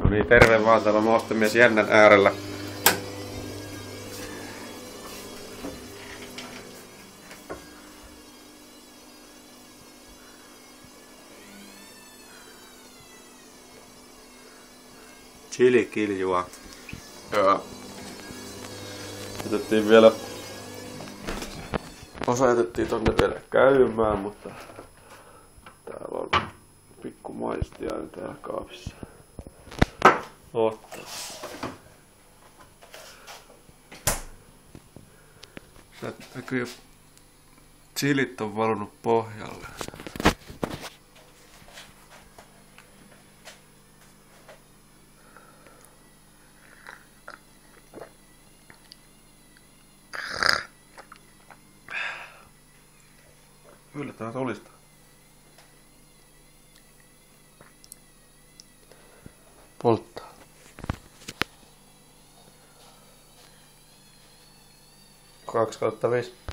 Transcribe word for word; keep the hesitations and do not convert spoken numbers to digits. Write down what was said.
niin, terve vaan täällä maustemies Jännän äärellä. Chili-kiljua. Joo. Jätettiin vielä... Osa jätettiin tonne vielä käymään, mutta... Täällä on pikku maistiainen täällä kaapissa. Ottaa. Näkyy jo... Chilit on valunut pohjalle. Yllättävän tulista. Polttaa. kaksi kautta viisi.